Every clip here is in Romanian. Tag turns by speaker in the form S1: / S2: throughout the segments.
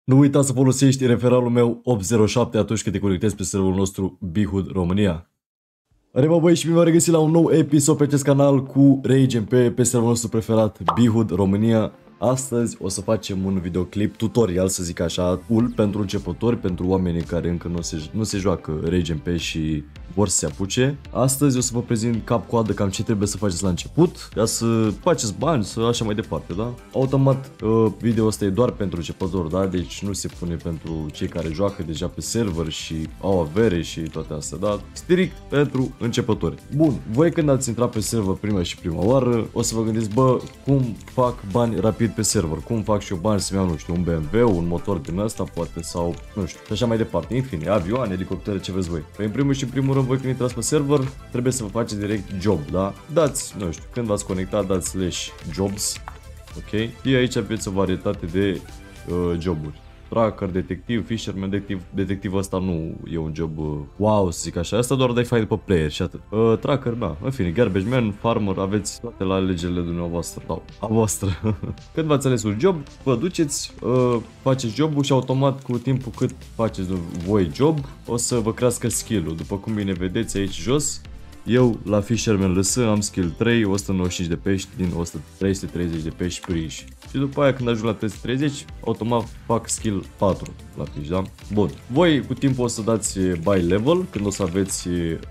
S1: Nu uita să folosești referalul meu 807 atunci când te conectezi pe serverul nostru Bhood România. Reba băi și bine v-am regăsit la un nou episod pe acest canal cu RageMP pe serverul nostru preferat Bhood România. Astăzi o să facem un videoclip tutorial, să zic așa, cool pentru începători, pentru oamenii care încă nu se joacă RageMP și vor să se apuce. Astăzi o să vă prezint cap-coadă cam ce trebuie să faceți la început, ca să faceți bani, să așa mai departe, da? Automat, video ăsta e doar pentru începători, da? Deci nu se pune pentru cei care joacă deja pe server și au avere și toate astea, da? Strict pentru începători. Bun, voi când ați intrat pe server prima oară, o să vă gândiți, bă, cum fac bani rapid pe server, cum fac și eu bani să-mi iau, nu știu, un BMW, un motor din ăsta, poate, sau, nu știu, și așa mai departe, în fine, avioane, elicoptere, ce vreți voi. Păi, în primul și în primul rând, voi când intrați pe server, trebuie să vă faceți direct job, da? Dați, nu știu, când v-ați conectat, dați /jobs, ok? Și aici aveți o varietate de joburi. Tracker, detectiv, fisherman, detectiv ăsta nu e un job wow, să zic așa, asta doar dai fai după player și atât. Tracker, da, în fine, garbage man, farmer, aveți toate la alegerile dumneavoastră, sau a voastră. Când v-ați ales un job, vă duceți, faceți jobul și automat cu timpul cât faceți voi job, o să vă crească skill-ul. După cum bine vedeți aici jos, eu la Fisherman LS am skill 3, 195 de pești din 330 de pești prinși. Și după aia când ajung la 330, automat fac skill 4 la fish, da? Bun. Voi cu timpul o să dați buy level, când o să aveți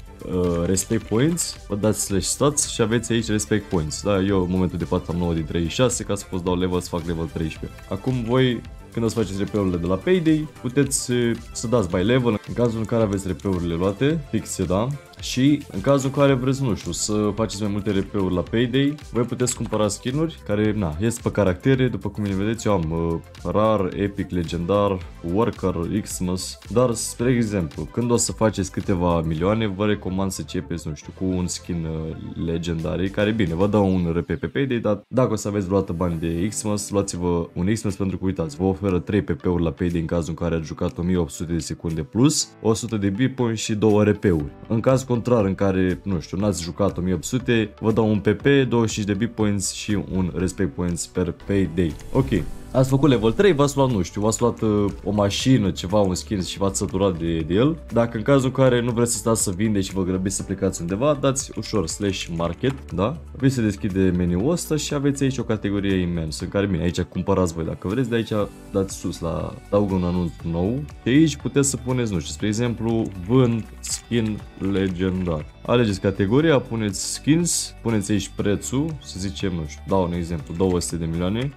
S1: respect points, vă dați /stats și aveți aici respect points, da? Eu în momentul de față am 9 din 36, ca să pot dau level să fac level 13. Acum voi, când o să faceți repeurile de la Payday, puteți să dați buy level în cazul în care aveți repeurile luate, fixe, da? Și în cazul în care vreți, nu știu, să faceți mai multe repeuri la Payday, voi puteți cumpăra skin-uri care, na, ies pe caractere, după cum bine vedeți, eu am rar, epic, legendar, worker, xmas, dar, spre exemplu, când o să faceți câteva milioane, vă recomand să începeți, nu știu, cu un skin legendary, care, bine, vă dau un RP pe Payday, dar dacă o să aveți vreodată bani de xmas, luați-vă un xmas pentru că, uitați, vă oferă 3 PP-uri la Payday în cazul în care ați jucat 1800 de secunde plus, 100 de B-points și 2 RP-uri. În caz contrar în care, nu știu, n-ați jucat 1800, vă dau un PP, 25 de B-points și un respect points per Payday. Ok. Ați făcut level 3, v-ați luat, nu știu, v-ați luat o mașină, ceva, un skin și v-ați săturat de el. Dacă în cazul în care nu vreți să stați să vindeți și vă grăbiți să plecați undeva, dați ușor /market, da? Vi se deschide meniul ăsta și aveți aici o categorie imensă în care, bine, aici cumpărați voi dacă vreți, de aici dați sus la adaugă un anunț nou și aici puteți să puneți, nu știu, spre exemplu, vând skin legendar. Alegeți categoria, puneți skins, puneți aici prețul, să zicem, nu știu, dau un exemplu, 200 de milioane.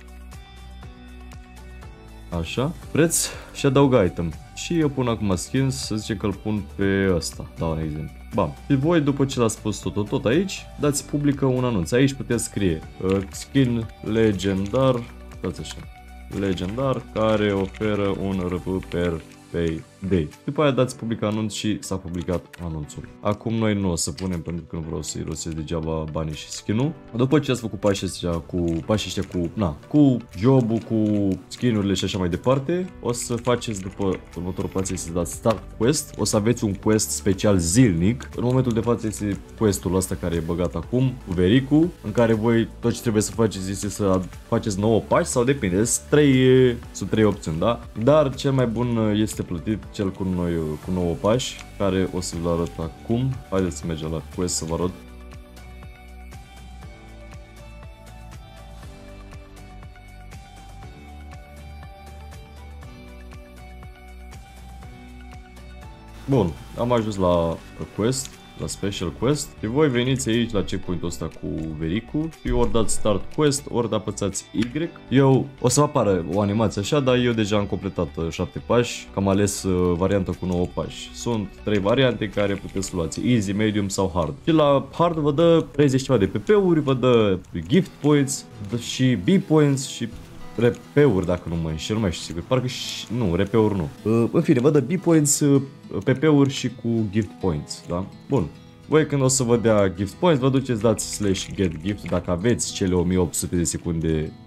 S1: Așa, preț și adaug item. Și eu pun acum skins, să zicem că îl pun pe ăsta, dau un exemplu. Bam. Și voi, după ce l-ați pus tot aici, dați publică un anunț. Aici puteți scrie skin legendar, dați așa, legendar, care oferă un RP per Payday. După aia dați public anunț și s-a publicat anunțul. Acum noi nu o să punem pentru că nu vreau să irosesc degeaba banii și skin-ul. După ce ați făcut pașii ăștia cu jobul, cu skin-urile și așa mai departe, o să faceți după următorul pas să dați start quest. O să aveți un quest special zilnic. În momentul de față este questul ăsta care e băgat acum, cu vericul, în care voi tot ce trebuie să faceți este să faceți 9 pași sau depinde, sunt 3 opțiuni, da? Dar cel mai bun este plătit cel cu 9 pași, care o să vă arăt acum. Haideți să mergem la quest să vă arăt. Bun, am ajuns la quest, la special quest și voi veniți aici la checkpoint-ul ăsta cu vericul și ori dați start quest, ori apăsați Y. Eu o să apară o animație așa, dar eu deja am completat 7 pași, că am ales varianta cu 9 pași. Sunt 3 variante care puteți luați, easy, medium sau hard. Și la hard vă dă 30 ceva de PP-uri, vă dă gift points și B-points și RP-uri, dacă nu mă înșel, nu mai știu sigur, parcă nu, RP-uri nu. În fine, vă dă B-points, PP-uri și cu gift points, da? Bun. Voi când o să vă dea gift points, vă duceți, dați /get gift dacă aveți cele 1800 de secunde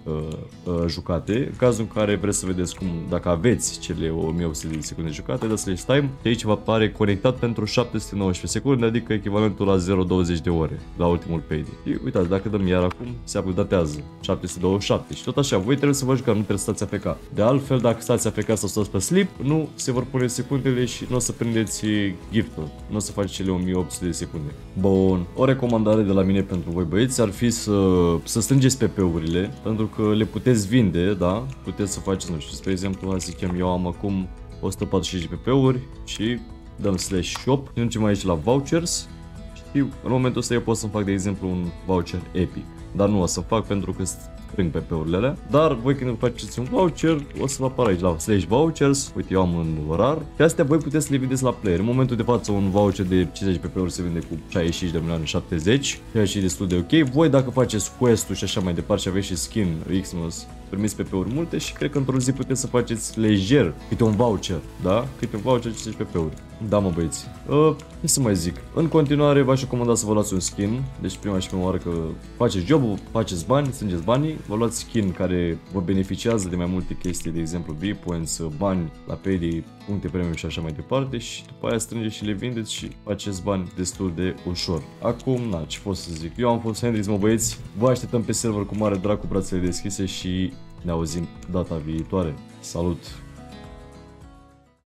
S1: jucate. În cazul în care vreți să vedeți dacă aveți cele 1800 de secunde jucate, dați slash time și aici vă apare conectat pentru 719 secunde, adică echivalentul la 0,20 de ore la ultimul payday. Și uitați, dacă dăm iar acum, se updatează 727 și tot așa, voi trebuie să vă jucați, nu trebuie să stați AFK. De altfel, dacă stați AFK sau stați pe sleep, nu se vor pune secundele și nu o să prindeți gift-ul, nu o să faceți cele 1800 de secunde. Bun, o recomandare de la mine pentru voi băieți ar fi să strângeți PP-urile, pentru că le puteți vinde, da? Puteți să faceți, nu știu, spre exemplu, hai să zicem, eu am acum 145 PP-uri și dăm slash shop, ne ducem aici la vouchers și în momentul ăsta eu pot să-mi fac, de exemplu, un voucher epic. Dar nu o să fac pentru că strâng PP-urile alea. Dar voi când faceți un voucher, o să vă apară aici la slash vouchers. Uite, eu am în rar. Și astea voi puteți să le vindeți la player. În momentul de față un voucher de 50 PP-uri se vinde cu 65 de milioane 70. Ceea ce e destul de ok. Voi dacă faceți quest-ul și așa mai departe și aveți și skin Xmas, primiți PP-uri multe și cred că într-o zi puteți să faceți lejer câte un voucher, da? Câte un voucher 50 PP-uri. Da, mă băieți. Ce să mai zic? În continuare v-aș recomanda să vă luați un skin. Deci prima și prima oară că faceți jobul, faceți bani, strângeți banii, vă luați skin care vă beneficiază de mai multe chestii, de exemplu V-points, bani la payday, puncte premium și așa mai departe și după aia strângeți și le vindeți și faceți bani destul de ușor. Acum, na, ce pot să zic? Eu am fost Hendrix, mă băieți. Vă așteptăm pe server cu mare drag, cu brațele deschise și ne auzim data viitoare. Salut!